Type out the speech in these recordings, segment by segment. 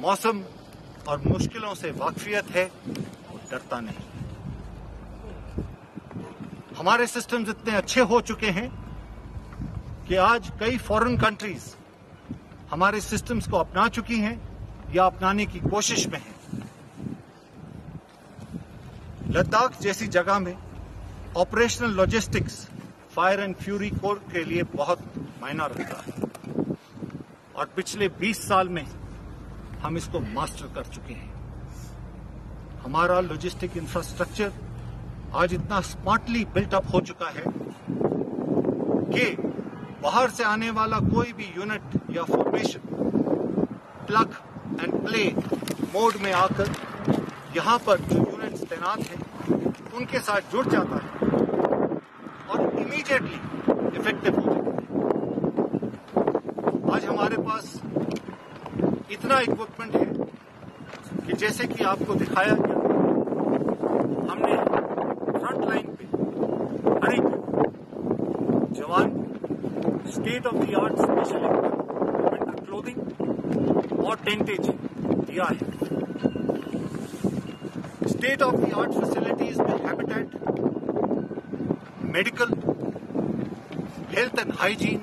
मौसम और मुश्किलों से वाकफियत है, वो डरता नहीं। हमारे सिस्टम्स इतने अच्छे हो चुके हैं कि आज कई फॉरेन कंट्रीज हमारे सिस्टम्स को अपना चुकी हैं या अपनाने की कोशिश में हैं। लद्दाख जैसी जगह में operational logistics fire and fury corps के लिए बहुत मायना रखता है और पिछले 20 साल में हम इसको मास्टर कर चुके हैं। हमारा लॉजिस्टिक इंफ्रास्ट्रक्चर आज इतना स्मार्टली बिल्ट अप हो चुका है कि बाहर से आने वाला कोई भी यूनिट या formation plug and play mode में आकर यहां पर जो यूनिट्स तैनात हैं उनके साथ जुड़ जाता है और इमीडिएटली इफेक्टिव हो जाता है। आज हमारे पास इतना इक्विपमेंट है कि जैसे कि आपको दिखाया गया, हमने फ्रंट लाइन पे हर एक जवान state of the art special winter clothing और टेंटेज दिया है। State of the art facilities में habitat, medical, health and hygiene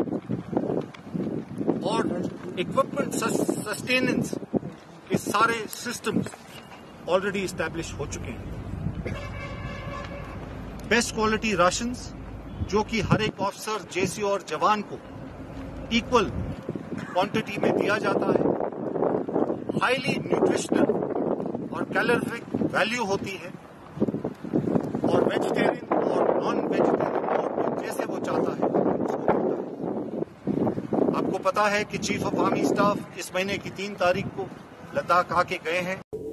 और इक्विपमेंट सस्टेनेंस के सारे सिस्टम्स ऑलरेडी इस्टेब्लिश हो चुके हैं। बेस्ट क्वालिटी राशंस जो कि हर एक ऑफिसर, जेसी और जवान को इक्वल क्वांटिटी में दिया जाता है। हाईली न्यूट्रिशनल और कैलोरिफिक वैल्यू होती है और वेजिटेरियन और नॉन वेजिटेरियन और जैसे वो चाहता है उसको मिलता है। आपको पता है कि चीफ ऑफ आर्मी स्टाफ इस महीने की 3 तारीख को लद्दाख आके गए हैं।